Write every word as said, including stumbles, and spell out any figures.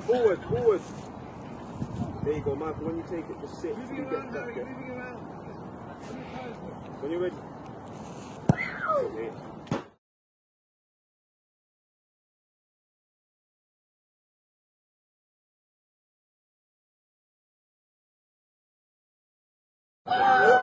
Forward, forward. There you go, Michael. When you take it, just sit. You get stuck there. When you're ready. Okay.